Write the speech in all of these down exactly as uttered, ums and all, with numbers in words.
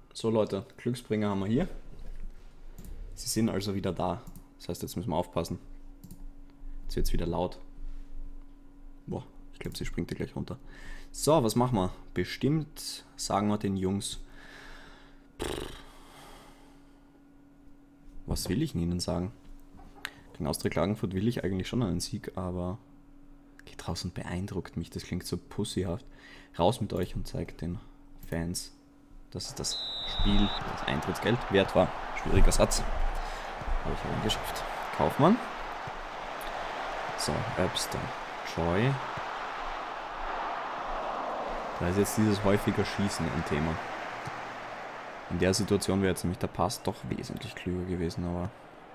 So Leute, Glücksbringer haben wir hier. Sie sind also wieder da. Das heißt, jetzt müssen wir aufpassen. Jetzt wird es wieder laut. Boah, ich glaube, sie springt ja gleich runter. So, was machen wir? Bestimmt sagen wir den Jungs... Was will ich ihnen sagen? Gegen Austria Klagenfurt will ich eigentlich schon einen Sieg, aber... Geht raus und beeindruckt mich, das klingt so pussyhaft. Raus mit euch und zeigt den Fans, dass es das Spiel, das Eintrittsgeld wert war. Schwieriger Satz. Aber ich habe ihn geschafft. Kaufmann. So, Öbster. Joy. Da ist jetzt dieses häufiger Schießen ein Thema. In der Situation wäre jetzt nämlich der Pass doch wesentlich klüger gewesen, aber...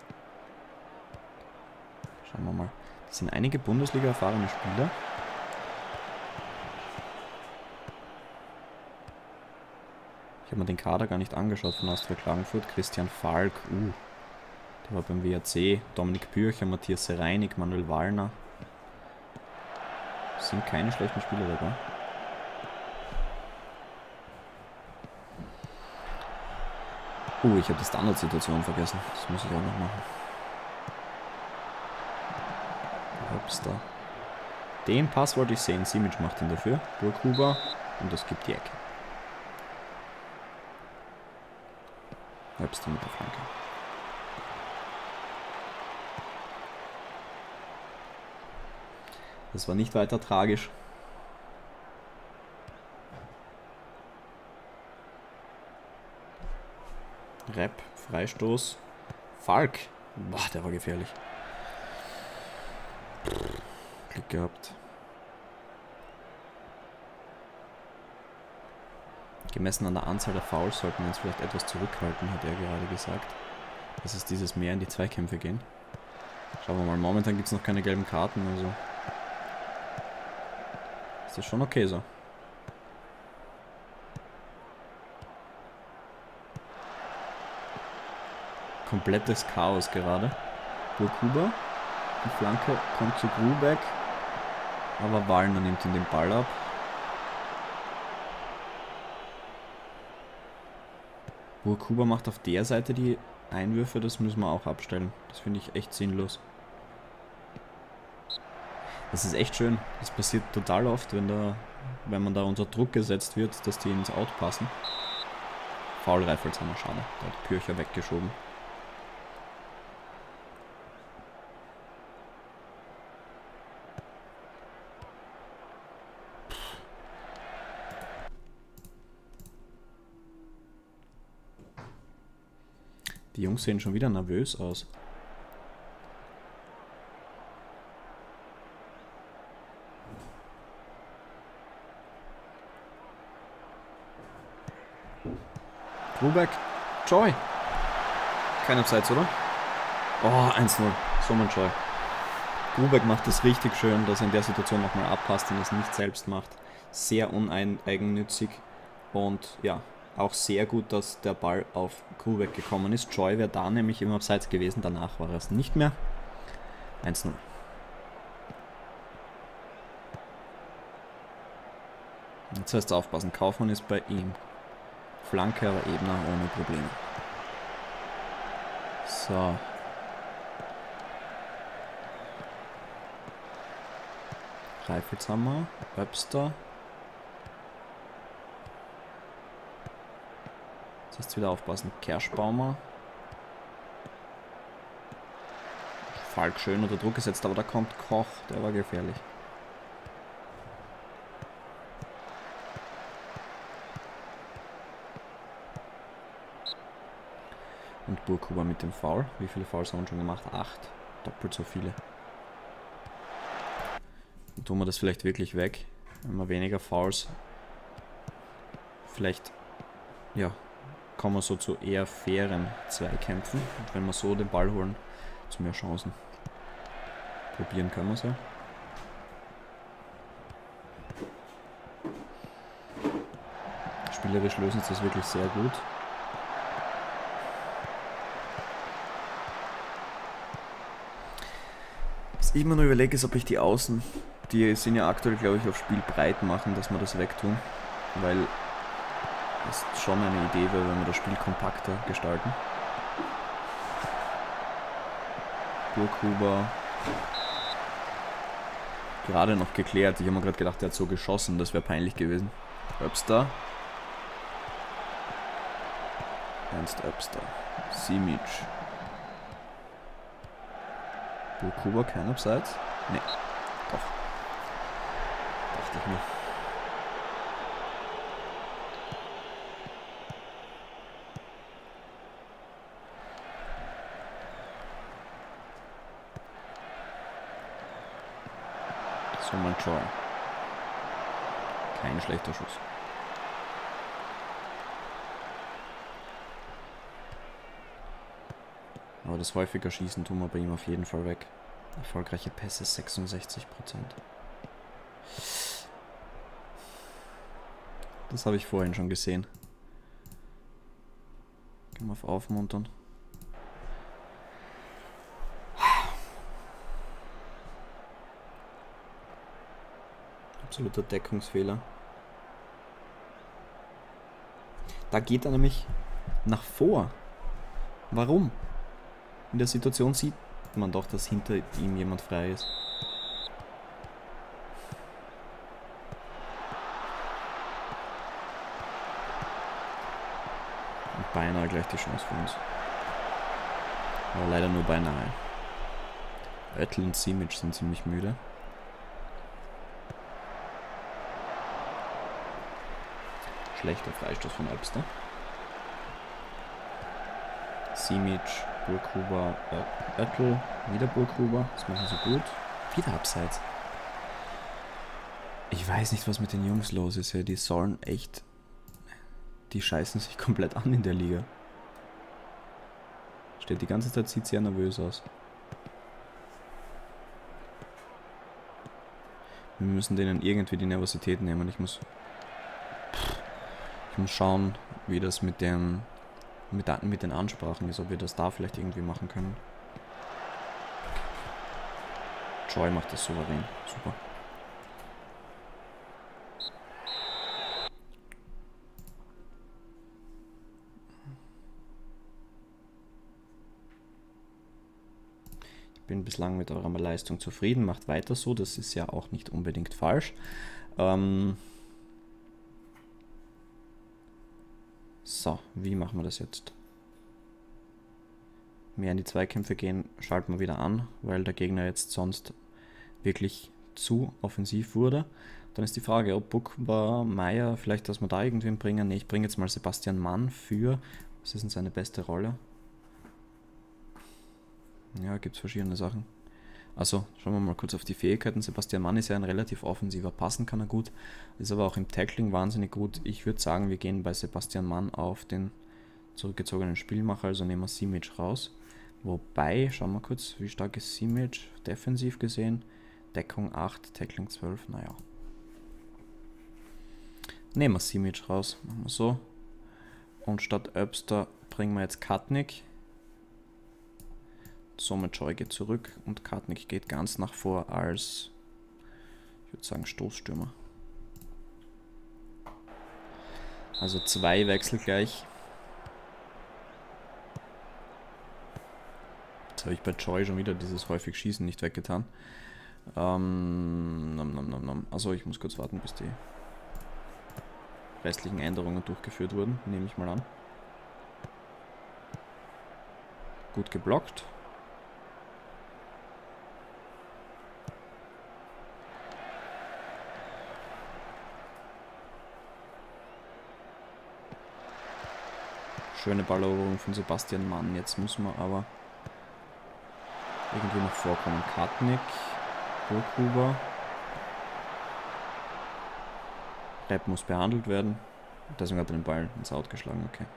Schauen wir mal. Das sind einige Bundesliga-erfahrene Spieler. Ich habe mir den Kader gar nicht angeschaut von Austria Klagenfurt. Christian Falk, uh, der war beim W A C. Dominik Bürcher, Matthias Sereinig, Manuel Wallner. Das sind keine schlechten Spieler dabei. Uh, ich habe die Standardsituation vergessen. Das muss ich auch noch machen. Hopster. Den Pass wollte ich sehen. Simic macht ihn dafür. Burghuber. Und das gibt die Ecke. Hopster mit der Flanke. Das war nicht weiter tragisch. Rep, Freistoß. Falk. Boah, der war gefährlich. Glück gehabt. Gemessen an der Anzahl der Fouls sollten wir uns vielleicht etwas zurückhalten, hat er gerade gesagt. Dass es dieses mehr in die Zweikämpfe gehen. Schauen wir mal, momentan gibt es noch keine gelben Karten, also ist das schon okay so. Komplettes Chaos gerade. Burghuber. Die Flanke kommt zu Grubeck. Aber Wallner nimmt ihn den Ball ab. Burghuber macht auf der Seite die Einwürfe, das müssen wir auch abstellen. Das finde ich echt sinnlos. Das ist echt schön. Das passiert total oft, wenn, da, wenn man da unter Druck gesetzt wird, dass die ins Out passen. Foul Reifelshammer, schade. Da hat Pürcher weggeschoben. Die Jungs sehen schon wieder nervös aus. Grubeck. Joy. Keine Abseits, oder? Oh, eins null. Sommer Joy. Grubeck macht das richtig schön, dass er in der Situation nochmal abpasst und es nicht selbst macht. Sehr uneigennützig und ja, auch sehr gut, dass der Ball auf Grubeck gekommen ist. Joy wäre da nämlich im Abseits gewesen, danach war er es nicht mehr. eins null. Jetzt heißt es aufpassen, Kaufmann ist bei ihm. Flanke, aber Ebner ohne Probleme. So. Reifelshammer, Öbster. Jetzt heißt es wieder aufpassen. Kerschbaumer. Falk schön unter Druck gesetzt, aber da kommt Koch, der war gefährlich. Und Burghuber mit dem Foul. Wie viele Fouls haben wir schon gemacht? Acht. Doppelt so viele. Dann tun wir das vielleicht wirklich weg. Wenn wir weniger Fouls. Vielleicht, ja, kommen wir so zu eher fairen Zweikämpfen. Und wenn wir so den Ball holen, zu mehr Chancen. Probieren können wir es ja. Spielerisch lösen sie das wirklich sehr gut. Was ich mir nur überlege, ist, ob ich die Außen, die sind ja aktuell, glaube ich, auf Spiel breit machen, dass wir das wegtun. Weil ist schon eine Idee, weil wenn wir das Spiel kompakter gestalten. Burghuber gerade noch geklärt. Ich habe mir gerade gedacht, der hat so geschossen, das wäre peinlich gewesen. Öbster. Ernst Öbster. Simic. Burghuber, kein Abseits? Ne, doch. Dachte ich mir. So, mein Joy. Kein schlechter Schuss. Aber das häufiger Schießen tun wir bei ihm auf jeden Fall weg. Erfolgreiche Pässe sechsundsechzig Prozent. Das habe ich vorhin schon gesehen. Gehen wir auf Aufmuntern. Absoluter Deckungsfehler. Da geht er nämlich nach vor. Warum? In der Situation sieht man doch, dass hinter ihm jemand frei ist. Und beinahe gleich die Chance für uns. Aber leider nur beinahe. Oettl und Simic sind ziemlich müde. Schlechter Freistoß von Öbster. Simic, Burghuber, Oettl, wieder Burghuber. Das machen sie gut. Wieder Abseits. Ich weiß nicht, was mit den Jungs los ist. Ja. Die sollen echt... Die scheißen sich komplett an in der Liga. Steht die ganze Zeit, sieht sehr nervös aus. Wir müssen denen irgendwie die Nervosität nehmen. Ich muss... Ich muss schauen, wie das mit dem... Mit, mit den Ansprachen ist, ob wir das da vielleicht irgendwie machen können. Joy macht das souverän. Super. Ich bin bislang mit eurer Leistung zufrieden. Macht weiter so. Das ist ja auch nicht unbedingt falsch. Ähm... So, wie machen wir das jetzt? Mehr in die Zweikämpfe gehen, schalten wir wieder an, weil der Gegner jetzt sonst wirklich zu offensiv wurde. Dann ist die Frage, ob Burghuber, Meier, vielleicht, dass wir da irgendwen bringen. Ne, ich bringe jetzt mal Sebastian Mann für, was ist denn seine beste Rolle? Ja, gibt es verschiedene Sachen. Also, schauen wir mal kurz auf die Fähigkeiten. Sebastian Mann ist ja ein relativ offensiver, passen kann er gut, ist aber auch im Tackling wahnsinnig gut. Ich würde sagen, wir gehen bei Sebastian Mann auf den zurückgezogenen Spielmacher, also nehmen wir Simic raus. Wobei, schauen wir kurz, wie stark ist Simic defensiv gesehen? Deckung acht, Tackling zwölf, naja. Nehmen wir Simic raus, machen wir so. Und statt Öbster bringen wir jetzt Katnik. Somit Joy geht zurück und Katnik geht ganz nach vor als, ich würde sagen, Stoßstürmer. Also zwei Wechsel gleich. Jetzt habe ich bei Joy schon wieder dieses häufig Schießen nicht weggetan. Ähm, nom, nom, nom, nom. Also ich muss kurz warten, bis die restlichen Änderungen durchgeführt wurden, nehme ich mal an. Gut geblockt. Schöne Balleroberung von Sebastian Mann. Jetzt müssen wir aber irgendwie noch vorkommen. Katnik, Burghuber. Repp muss behandelt werden. Deswegen hat er den Ball ins Out geschlagen. Okay.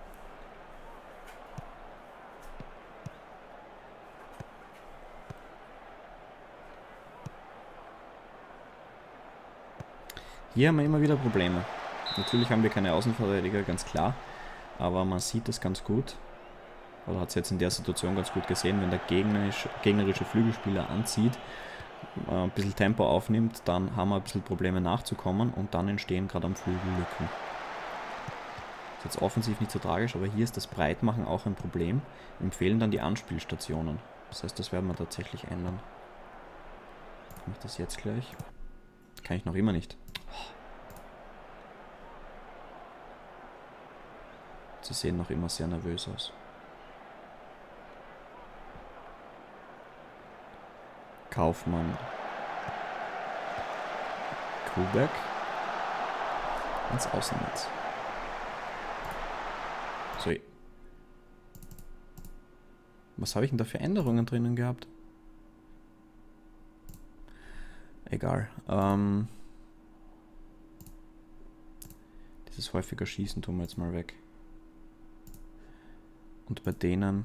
Hier haben wir immer wieder Probleme. Natürlich haben wir keine Außenverteidiger, ganz klar. Aber man sieht das ganz gut. Oder hat es jetzt in der Situation ganz gut gesehen, wenn der gegnerisch, gegnerische Flügelspieler anzieht, äh, ein bisschen Tempo aufnimmt, dann haben wir ein bisschen Probleme nachzukommen und dann entstehen gerade am Flügel Lücken. jetzt offensiv nicht so tragisch, aber hier ist das Breitmachen auch ein Problem. Ihm fehlen dann die Anspielstationen. Das heißt, das werden wir tatsächlich ändern. Kann ich das jetzt gleich? Kann ich noch immer nicht. Sie sehen noch immer sehr nervös aus. Kaufmann. Kubek. Ins Außennetz. So. Was habe ich denn da für Änderungen drinnen gehabt? Egal. Ähm, dieses häufiger Schießen tun wir jetzt mal weg. Und bei denen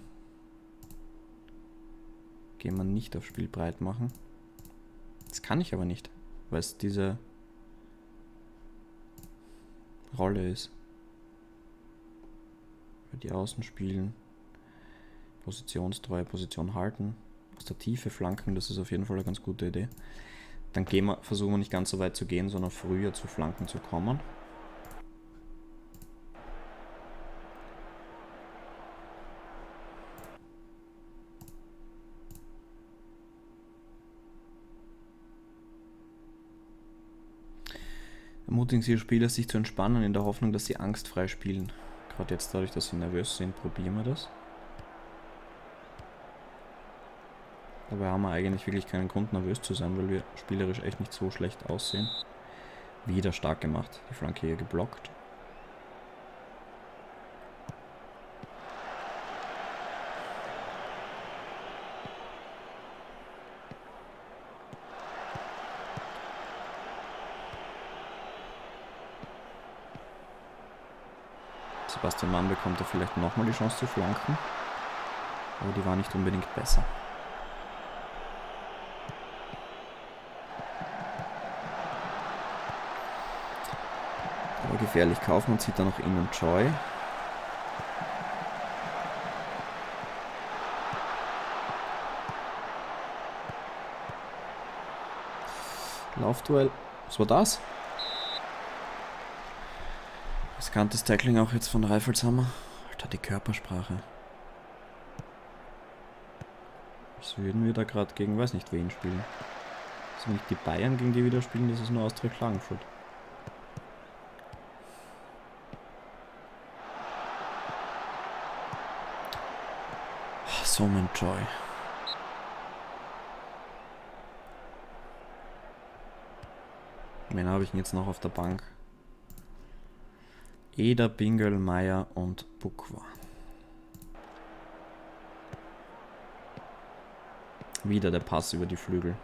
gehen wir nicht auf Spiel breit machen. Das kann ich aber nicht, weil es diese Rolle ist. Für die Außen spielen, Positionstreue, Position halten, aus der Tiefe flanken, das ist auf jeden Fall eine ganz gute Idee. Dann gehen wir, versuchen wir nicht ganz so weit zu gehen, sondern früher zu Flanken zu kommen. Ermutigen Sie die Spieler, sich zu entspannen, in der Hoffnung, dass sie angstfrei spielen. Gerade jetzt dadurch, dass sie nervös sind, probieren wir das. Dabei haben wir eigentlich wirklich keinen Grund, nervös zu sein, weil wir spielerisch echt nicht so schlecht aussehen. Wieder stark gemacht. Die Flanke hier geblockt. Sebastian Mann bekommt da vielleicht nochmal die Chance zu flanken. Aber die war nicht unbedingt besser. Aber gefährlich. Kaufmann zieht da noch innen Joy. Laufduell. Was war das? Riskantes Tackling auch jetzt von Reifelshammer. Alter, die Körpersprache. Was würden wir da gerade gegen, weiß nicht wen spielen? Das sind nicht die Bayern, gegen die wir wieder spielen, das ist nur Austria Klagenfurt. So mein Joy. Wen habe ich denn jetzt noch auf der Bank? Eder, Bingel, Meier und Bukwa. Wieder der Pass über die Flügel.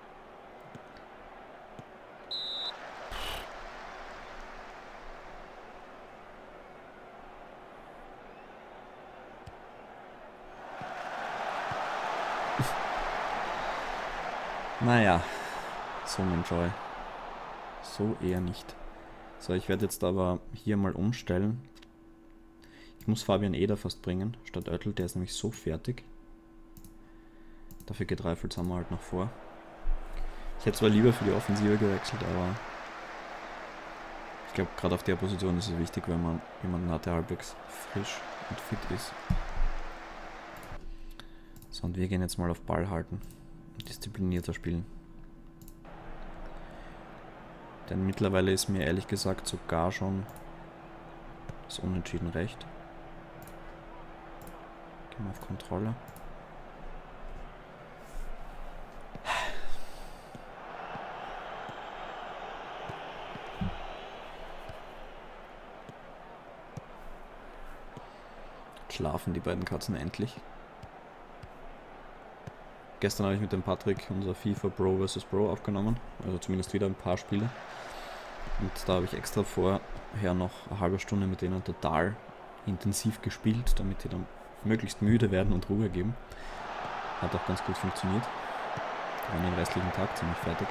Naja, so mein Joy. So eher nicht. So, ich werde jetzt aber hier mal umstellen. Ich muss Fabian Eder fast bringen, statt Oettl, der ist nämlich so fertig. Dafür geht Reifelshammer halt noch vor. Ich hätte zwar lieber für die Offensive gewechselt, aber ich glaube, gerade auf der Position ist es wichtig, wenn man jemanden hat, der halbwegs frisch und fit ist. So, und wir gehen jetzt mal auf Ball halten und disziplinierter spielen. Denn mittlerweile ist mir ehrlich gesagt sogar schon das Unentschieden recht. Gehen wir auf Kontrolle. Schlafen die beiden Katzen endlich. Gestern habe ich mit dem Patrick unser FIFA Bro versus Bro aufgenommen. Also zumindest wieder ein paar Spiele. Und da habe ich extra vorher noch eine halbe Stunde mit denen total intensiv gespielt, damit die dann möglichst müde werden und Ruhe geben. Hat auch ganz gut funktioniert. Die waren den restlichen Tag ziemlich fertig.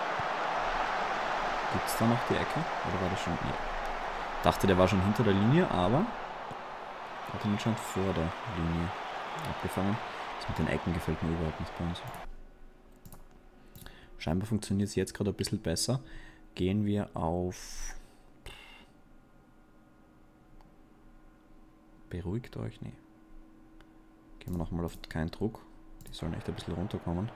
Gibt es da noch die Ecke? Oder war das schon? Nee. Dachte, der war schon hinter der Linie, aber hat ihn schon vor der Linie abgefangen. Das mit den Ecken gefällt mir überhaupt nicht bei uns. Scheinbar funktioniert es jetzt gerade ein bisschen besser. Gehen wir auf Beruhigt euch, nee. Gehen wir nochmal auf keinen Druck. Die sollen echt ein bisschen runterkommen.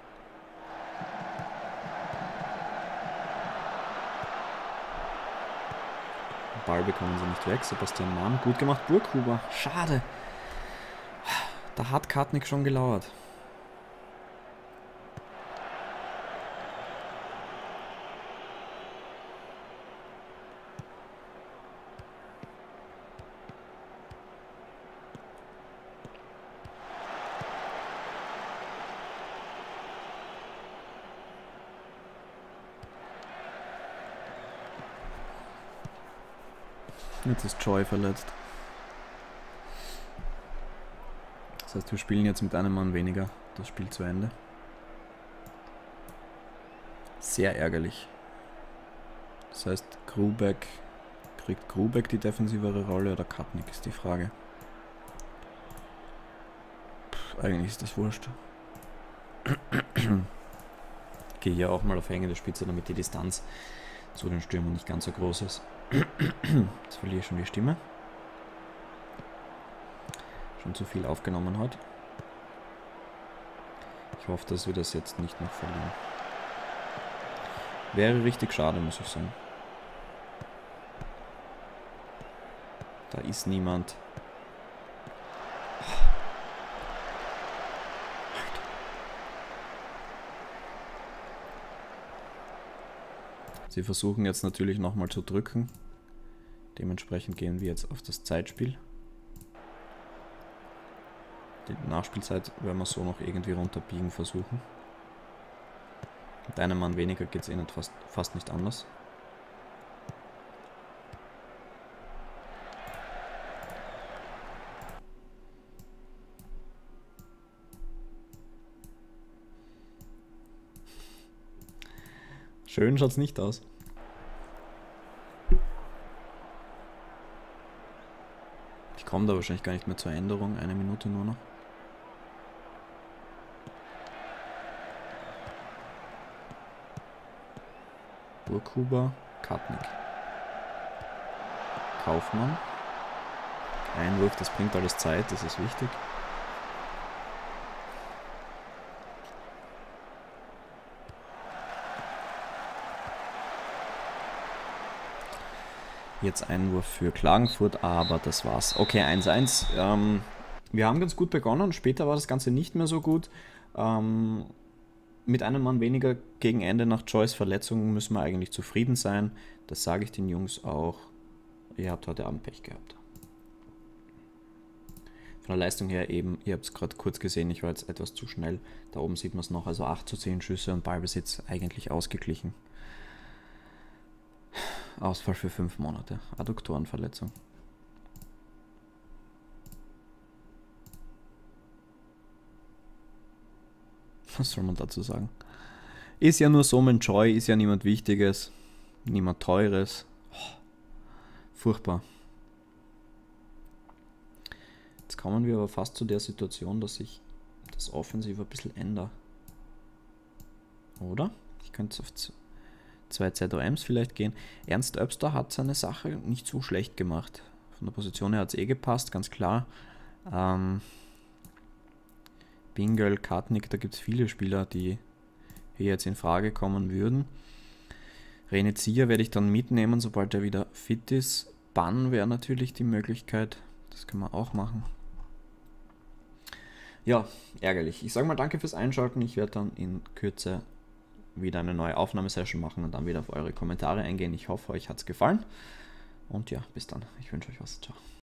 Den Ball bekommen sie nicht weg. Sebastian Mann, gut gemacht. Burghuber, schade. Da hat Kartnik schon gelauert. Jetzt ist Joy verletzt. Das heißt, wir spielen jetzt mit einem Mann weniger das Spiel zu Ende. Sehr ärgerlich. Das heißt, Grubeck, kriegt Grubeck die defensivere Rolle oder Kartnik ist die Frage. Puh, eigentlich ist das wurscht. Gehe hier auch mal auf hängende Spitze, damit die Distanz zu den Stürmern nicht ganz so groß ist. Jetzt verliere ich schon die Stimme. Schon zu viel aufgenommen heute. Ich hoffe, dass wir das jetzt nicht noch verlieren. Wäre richtig schade, muss ich sagen. Da ist niemand. Sie versuchen jetzt natürlich nochmal zu drücken. Dementsprechend gehen wir jetzt auf das Zeitspiel. Die Nachspielzeit werden wir so noch irgendwie runterbiegen versuchen. Mit einem Mann weniger geht es eh nicht fast, fast nicht anders. Schön schaut es nicht aus. Ich komme da wahrscheinlich gar nicht mehr zur Änderung. Eine Minute nur noch. Burghuber, Kartnik. Kaufmann. Einwurf, das bringt alles Zeit, das ist wichtig. Jetzt Einwurf für Klagenfurt, aber das war's. Okay, eins eins. Ähm, wir haben ganz gut begonnen, später war das Ganze nicht mehr so gut. Ähm, mit einem Mann weniger gegen Ende nach Joys Verletzung müssen wir eigentlich zufrieden sein. Das sage ich den Jungs auch. Ihr habt heute Abend Pech gehabt. Von der Leistung her eben, ihr habt es gerade kurz gesehen, ich war jetzt etwas zu schnell. Da oben sieht man es noch, also acht zu zehn Schüsse und Ballbesitz eigentlich ausgeglichen. Ausfall für fünf Monate. Adduktorenverletzung. Was soll man dazu sagen? Ist ja nur so ein Joy, ist ja niemand Wichtiges, niemand Teures. Oh, furchtbar. Jetzt kommen wir aber fast zu der Situation, dass sich das Offensiv ein bisschen ändert. Oder? Ich könnte es auf zwei Z O Ms vielleicht gehen. Ernst Öbster hat seine Sache nicht so schlecht gemacht. Von der Position her hat es eh gepasst, ganz klar. Ähm, Bingel, Kartnik, da gibt es viele Spieler, die hier jetzt in Frage kommen würden. René Zier werde ich dann mitnehmen, sobald er wieder fit ist. Bann wäre natürlich die Möglichkeit. Das können wir auch machen. Ja, ärgerlich. Ich sage mal danke fürs Einschalten. Ich werde dann in Kürze wieder eine neue Aufnahmesession machen und dann wieder auf eure Kommentare eingehen. Ich hoffe, euch hat es gefallen. Und ja, bis dann. Ich wünsche euch was. Ciao.